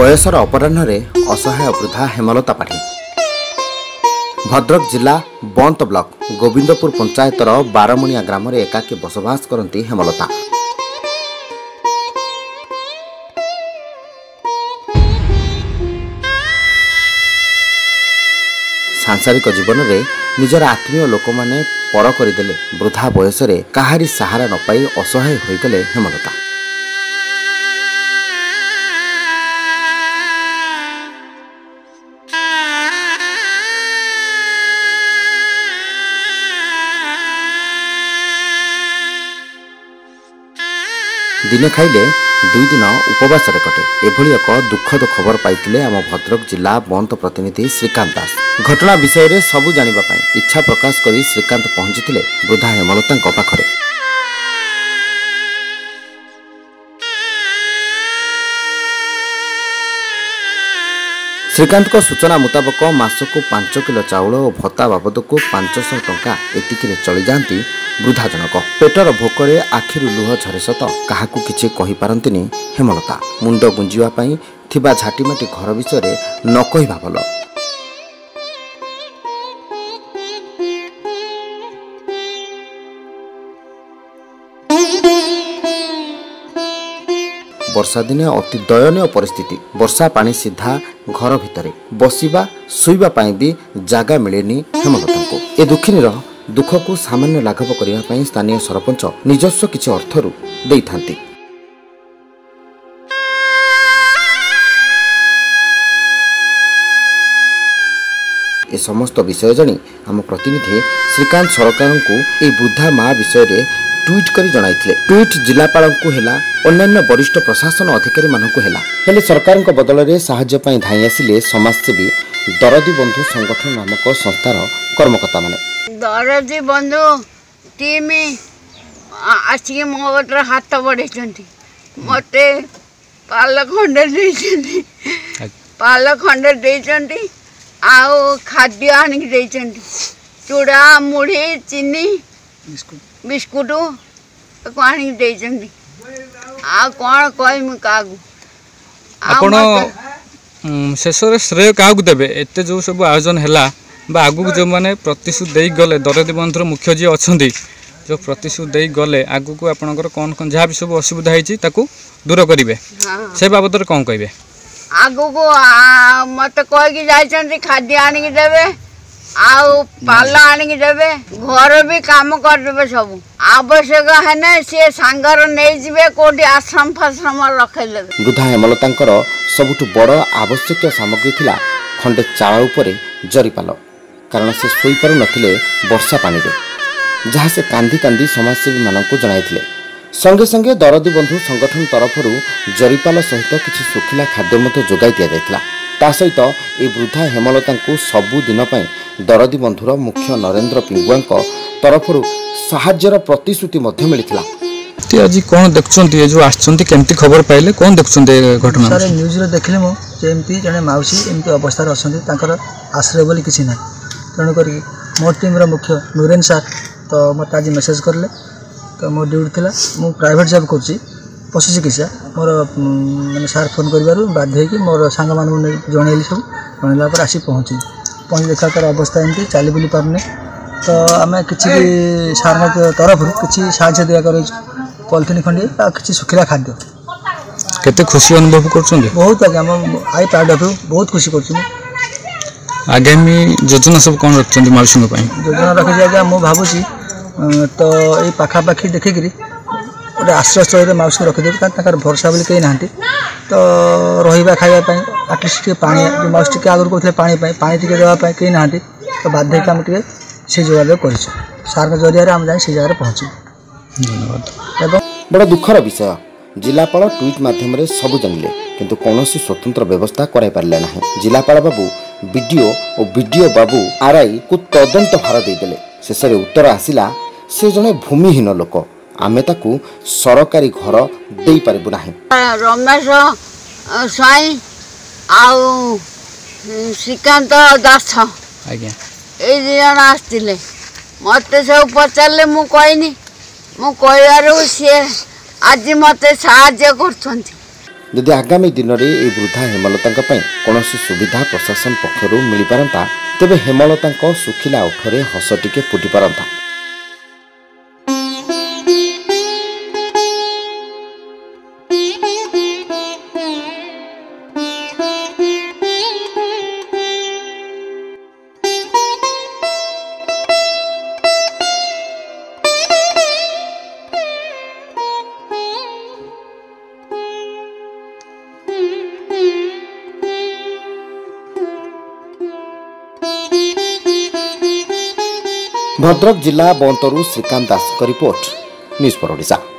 बयसर अपराह्न असहाय वृद्धा हेमलता पाढ़ी भद्रक जिला बंत ब्लॉक गोविंदपुर पंचायतर बारमणिया ग्राम में एकाकी बसवास करती हेमलता। सांसारिक जीवन में निजर आत्मीय लोक मैंने पर करदेले वृद्धा बयस काहारी सहारा न पाई असहाय होगले हेमलता। दिने खाइले 2 दिन उपवास कटे एभली एक दुखद खबर पाइथिले आम भद्रक जिला बंत प्रतिनिधि श्रीकांत दास। घटना विषय रे सबु जानिबा पई इच्छा प्रकाश करी श्रीकांत पहुंचीथिले वृद्धा हेमलता पाखरे। श्रीकांत को सूचना मुताबक मासको 5 किलो चाउल और भत्ता बाबद को 500 टंका एतिकी चली जाती वृद्धा जनक। पेटर भोकरे आखिरु लुह झरे सत क्या किछि कहि पारंतिनी हेमलता। मुंड गुंजिवा पई थिबा झाटीमाटी घर विषय न कहिबा भल। वर्षा दिने अति दयनीय परिस्थिति। वर्षा पानी सीधा घर भितर बसिबा शुइबा पाई भी जागा मिलेनी हेमलता को। ए दुखिनीर दुख को सामान्य लाघव करने स्थानीय सरपंच निजस्व किछि अर्थरु देइथांती। ए समस्त विषय जानी आम प्रतिनिधि श्रीकांत सरकार को ए वृद्धा माँ विषय रे ट्वीट करी जणाइथिले। ट्वीट जिलापाल को हेला अन्यान्य वरिष्ठ प्रशासन अधिकारी मानकु हेला हेले सरकार को बदल रे सहाय्य पई धाई आसिले समाजसेवी दरदी बंधु संगठन नामक संस्थार कर्मकर्ता माने। दरदी बंधु टीम आसिक मो हाथ बढ़े मते पाल खंडे देइचंती आउ खाद्य आनिक देइचंती चूड़ा मुढ़ी चीनी बिस्कुट आनिक देइचंती आ कौन कहमी क्या शेष श्रेय क्या देवे एत जो सब आयोजन है आगू जो मैंने प्रतिश्रुत दे गले दरदी बंधुर मुख्य जी अच्छा जो प्रतिश्रुत दे गले आगू को आपंकर कौन कौन जहाँ भी सब असुविधा है दूर करेंगे से बाबद कौन कहे आगू को मत कहीकि जाइछन्ति खाद्य आनिक देवे आउ पाल आनिक देवे घर भी काम करदेवे सब आवश्यक है सी सांगर नहीं जिवे कोठी आश्रम फाश्रम रखदेवे। वृद्धा हेमलतांकर सबुठु बड़ आवश्यक सामग्री थिला खंडे चाळ उपरे जरीपाल कारण से सोई पारु नथिले वर्षा पानी रे जहाँ से कांदी कांदी समाजसेवी मानक जणाइथिले। संगे संगे दरदी बंधु संगठन तरफरु जरीपाल सहित किछि सुखिला खाद्य मते जोगाई दिया जायतिला। ता सहित ए वृद्धा हेमलता को सबु दिन पई दरदी बंधुर मुख्य नरेंद्र पिंगुआ तरफरु साहाय्यर प्रतिश्रुति मध्य मिलिथिला। आज कौन देखुंती जो आछंती केमती खबर पाइले कौन देखुंती घटना सर न्यूज रे देखले मो जेमती जने माउसी एमती अवस्था रे असंती तांकर आश्रय बोली किछि नै तण करी मो टीम रो मुख्य नूरेन सर तो मत आज मेसेज करले तो मो ड्यूटी थिला मो प्राइवेट जॉब करछि पशु चिकित्सा मोर माने सर फोन करबारु बाध्य कि मोर सांग मान जणैली सब जणैला पर आसी पहुंची देखा तर अवस्था एमती चली बुली पारने तो आम किसी सार तरफ किसी साहाय्य दिया कर पॉलिथिन खंडे किसी सुखिला खाद्य केते खुशी अनुभव कर बहुत आगे आई प्राउड ऑफ यू बहुत खुशी कर आगामी योजना सब कौन रखते माउसी योजना रखी आगे मुझे भावुची तो ये पाखापाखि देखिक गोटे आश्रय स्थल माउसी रखिदेवी कारण भरोसा बोली कहीं ना तो रहा खावाई आटलिस्ट पानी माउसी टे आगुरी कहते पानी टे देवाई कहीं ना तो बाध्य आम टे से जोगाजोग कर सार जरिया आम जाए से जगह पहुँचू। धन्यवाद। बड़ा दुखर विषय जिलापाल ट्वीट माध्यम सब जानिले किंतु कौन स्वतंत्र व्यवस्था कराई पारे ना। जिलापाल बाबू बीडीओ और बीडीओ बाबू आरआई को तदंत भार देदेले शेष उत्तर आसिला से जड़े भूमिहीन लोक आमे ताकू सरकारी घर दे पारिबु नाही। रमेश स्वाई आउ श्रीकांत दास आज्ञा ए जन आसते मत सब पचारे मु कहनी मु कह सी आज मत साहाय्य कर जदि आगामी दिन में ये वृद्धा हेमलता कौन सुविधा प्रशासन पक्षर मिल पारता तेबे हेमलता सुखिला ओठरे हस टिके फुटी पारता। भद्रक जिला बंतरु Srikanth Das report news for Odisha.